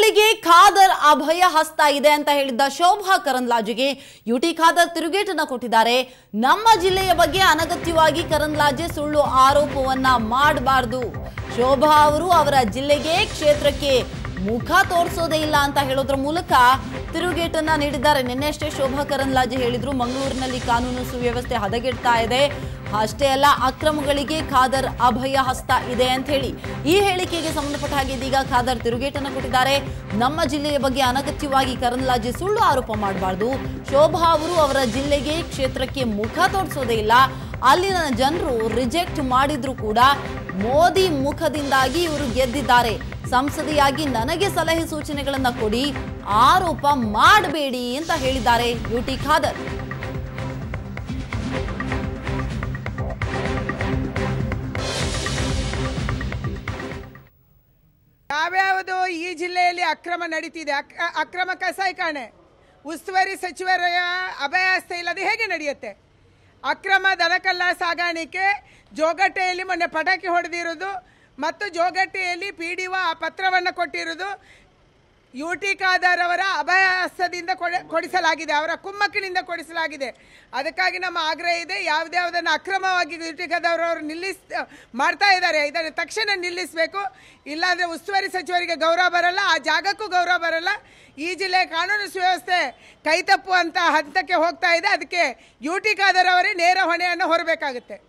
ಜಿಲ್ಲೆಗೆ ಖಾದರ್ ಅಭಯ ಹಸ್ತ ಇದೆ ಅಂತ ಹೇಳಿದ್ದ ಶೋಭಾ ಕರಂದ್ಲಾಜೆಗೆ ಯುಟಿ ಖಾದರ್ ತಿರುಗೇಟನ್ನ ಕೊಟ್ಟಿದ್ದಾರೆ. ನಮ್ಮ ಜಿಲ್ಲೆಯ ಬಗ್ಗೆ ಅನಗತ್ಯವಾಗಿ ಕರಂದ್ಲಾಜೆ ಸುಳ್ಳು ಆರೋಪವನ್ನ ಮಾಡಬಾರದು. ಶೋಭಾ ಅವರು ಅವರ ಜಿಲ್ಲೆಗೆ ಕ್ಷೇತ್ರಕ್ಕೆ ಮುಖ ತೋರಿಸೋದೇ ಇಲ್ಲ ಅಂತ ಹೇಳೋದ್ರ ಮೂಲಕ ತಿರುಗೇಟನ್ನ ನೀಡಿದ್ದಾರೆ. ನಿನ್ನೆಷ್ಟೇ ಶೋಭಾ ಕರಂದ್ಲಾಜೆ ಹೇಳಿದ್ರು ಮಂಗಳೂರಿನಲ್ಲಿ ಕಾನೂನು ಸುವ್ಯವಸ್ಥೆ ಹದಗೆಡ್ತಾ ಇದೆ, ಅಷ್ಟೇ ಅಲ್ಲ ಅಕ್ರಮಗಳಿಗೆ ಖಾದರ್ ಅಭಯ ಹಸ್ತ ಇದೆ ಅಂತ ಹೇಳಿ ಈ ಹೇಳಿಕೆಗೆ ಸಂಬಂಧಪಟ್ಟ ಹಾಗೆ ಇದೀಗ ಖಾದರ್ ತಿರುಗೇಟನ್ನ ಕೊಟ್ಟಿದ್ದಾರೆ. ನಮ್ಮ ಜಿಲ್ಲೆಯ ಬಗ್ಗೆ ಅನಗತ್ಯವಾಗಿ ಕರಂದ್ಲಾಜೆ ಸುಳ್ಳು ಆರೋಪ ಮಾಡಬಾರ್ದು. ಶೋಭಾ ಅವರು ಅವರ ಜಿಲ್ಲೆಗೆ ಕ್ಷೇತ್ರಕ್ಕೆ ಮುಖ ತೋರಿಸೋದೇ ಇಲ್ಲ, ಅಲ್ಲಿನ ಜನರು ರಿಜೆಕ್ಟ್ ಮಾಡಿದ್ರು ಕೂಡ ಮೋದಿ ಮುಖದಿಂದಾಗಿ ಇವರು ಗೆದ್ದಿದ್ದಾರೆ. ಸಂಸದೆಯಾಗಿ ನನಗೆ ಸಲಹೆ ಸೂಚನೆಗಳನ್ನ ಕೊಡಿ, ಆರೋಪ ಮಾಡಬೇಡಿ ಅಂತ ಹೇಳಿದ್ದಾರೆ ಯುಟಿ ಖಾದರ್. ಯಾವ್ಯಾವುದು ಈ ಜಿಲ್ಲೆಯಲ್ಲಿ ಅಕ್ರಮ ನಡೀತಿದೆ, ಅಕ್ರಮ ಕಸಾಯಿಖಾನೆ, ಉಸ್ತುವಾರಿ ಸಚಿವರ ಅಭಯಾಸ್ತ ಇಲ್ಲದೆ ಹೇಗೆ ನಡೆಯುತ್ತೆ? ಅಕ್ರಮ ದನಕಲ್ಲ ಸಾಗಾಣಿಕೆ, ಜೋಗಟ್ಟೆಯಲ್ಲಿ ಮೊನ್ನೆ ಪಟಾಕಿ ಹೊಡೆದಿರೋದು ಮತ್ತು ಜೋಗಟ್ಟೆಯಲ್ಲಿ PDO ಆ ಪತ್ರವನ್ನು ಕೊಟ್ಟಿರೋದು ಯುಟಿ ಖಾದರ್ ಅವರ ಅಭಯಾಸ್ತದಿಂದ ಕೊಡಿಸಲಾಗಿದೆ, ಅವರ ಕುಮ್ಮಕ್ಕಿನಿಂದ ಕೊಡಿಸಲಾಗಿದೆ. ಅದಕ್ಕಾಗಿ ನಮ್ಮ ಆಗ್ರಹ ಇದೆ, ಯಾವುದನ್ನು ಅಕ್ರಮವಾಗಿ ಯುಟಿ ಖಾದರ್ ಅವರು ಮಾಡ್ತಾ ಇದ್ದಾರೆ ಇದನ್ನು ತಕ್ಷಣ ನಿಲ್ಲಿಸಬೇಕು. ಇಲ್ಲಾಂದರೆ ಉಸ್ತುವಾರಿ ಸಚಿವರಿಗೆ ಗೌರವ ಬರಲ್ಲ, ಆ ಜಾಗಕ್ಕೂ ಗೌರವ ಬರಲ್ಲ. ಈ ಜಿಲ್ಲೆ ಕಾನೂನು ಸುವ್ಯವಸ್ಥೆ ಕೈತಪ್ಪುವಂಥ ಹಂತಕ್ಕೆ ಹೋಗ್ತಾ ಇದೆ. ಅದಕ್ಕೆ ಯುಟಿ ಖಾದರ್ ಅವರೇ ನೇರ ಹೊಣೆಯನ್ನು ಹೊರಬೇಕಾಗುತ್ತೆ.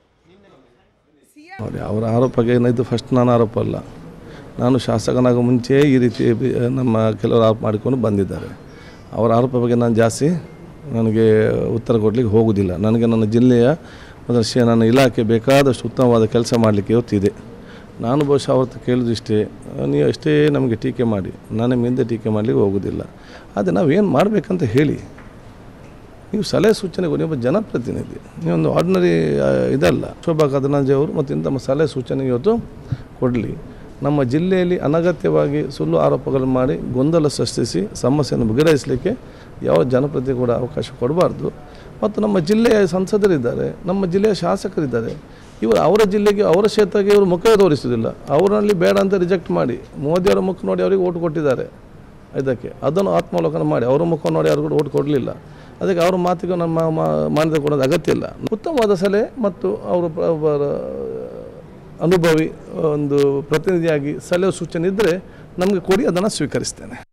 ಅವರ ಆರೋಪಕ್ಕೆ ಇದು ಫಸ್ಟ್ ನಾನು ಆರೋಪ ಅಲ್ಲ, ನಾನು ಶಾಸಕನಾಗ ಮುಂಚೆ ಈ ರೀತಿ ನಮ್ಮ ಕೆಲವರು ಆರೋಪ ಮಾಡಿಕೊಂಡು ಬಂದಿದ್ದಾರೆ. ಅವರ ಆರೋಪ ಬಗ್ಗೆ ನಾನು ಜಾಸ್ತಿ ನನಗೆ ಉತ್ತರ ಕೊಡಲಿಕ್ಕೆ ಹೋಗೋದಿಲ್ಲ. ನನಗೆ ನನ್ನ ಜಿಲ್ಲೆಯ ಮತ್ತು ನನ್ನ ಇಲಾಖೆ ಬೇಕಾದಷ್ಟು ಉತ್ತಮವಾದ ಕೆಲಸ ಮಾಡಲಿಕ್ಕೆ ಇವತ್ತಿದೆ. ನಾನು ಬಹುಶಃ ಅವತ್ತು ಕೇಳಿದಿಷ್ಟೇ, ನೀವು ಅಷ್ಟೇ ನಮಗೆ ಟೀಕೆ ಮಾಡಿ, ನಾನು ಹಿಂದೆ ಟೀಕೆ ಮಾಡಲಿಕ್ಕೆ ಹೋಗೋದಿಲ್ಲ. ಆದರೆ ನಾವೇನು ಮಾಡಬೇಕಂತ ಹೇಳಿ, ನೀವು ಸಲಹೆ ಸೂಚನೆಗೂ ನೀವು ಜನಪ್ರತಿನಿಧಿ, ನೀವೊಂದು ಆರ್ಡಿನರಿ ಇದಲ್ಲ. ಶೋಭಾ ಕರಂದ್ಲಾಜೆ ಅವರು ಮತ್ತು ಇಂಥ ಸಲಹೆ ಸೂಚನೆ ಇವತ್ತು ಕೊಡಲಿ. ನಮ್ಮ ಜಿಲ್ಲೆಯಲ್ಲಿ ಅನಗತ್ಯವಾಗಿ ಸುಳ್ಳು ಆರೋಪಗಳನ್ನು ಮಾಡಿ ಗೊಂದಲ ಸೃಷ್ಟಿಸಿ ಸಮಸ್ಯೆಯನ್ನು ಬಗೆಹರಿಸಲಿಕ್ಕೆ ಯಾವ ಜನಪ್ರತಿನಿಧಿ ಕೂಡ ಅವಕಾಶ ಕೊಡಬಾರ್ದು. ಮತ್ತು ನಮ್ಮ ಜಿಲ್ಲೆಯ ಸಂಸದರಿದ್ದಾರೆ, ನಮ್ಮ ಜಿಲ್ಲೆಯ ಶಾಸಕರಿದ್ದಾರೆ, ಇವರು ಅವರ ಜಿಲ್ಲೆಗೆ ಅವರ ಕ್ಷೇತ್ರಕ್ಕೆ ಇವರು ಮುಖ ತೋರಿಸುವುದಿಲ್ಲ. ಅವರಲ್ಲಿ ಬೇಡ ಅಂತ ರಿಜೆಕ್ಟ್ ಮಾಡಿ ಮೋದಿಯವರ ಮುಖ ನೋಡಿ ಅವರಿಗೆ ಓಟ್ ಕೊಟ್ಟಿದ್ದಾರೆ. ಇದಕ್ಕೆ ಅದನ್ನು ಆತ್ಮಾವಲೋಕನ ಮಾಡಿ ಅವರ ಮುಖ ನೋಡಿ ಅವ್ರು ಕೂಡ ಓಟ್ ಕೊಡಲಿಲ್ಲ. ಅದಕ್ಕೆ ಅವರ ಮಾತಿಗೆ ನಮ್ಮ ಮಾನ್ಯತೆ ಕೊಡೋದು ಅಗತ್ಯ ಇಲ್ಲ. ಉತ್ತಮವಾದ ಸಲಹೆ ಮತ್ತು ಅವರು ಅನುಭವಿ ಒಂದು ಪ್ರತಿನಿಧಿಯಾಗಿ ಸಲಹೆ ಸೂಚನೆ ಇದ್ದರೆ ನಮಗೆ ಕೊಡಿ, ಅದನ್ನು ಸ್ವೀಕರಿಸ್ತೇನೆ.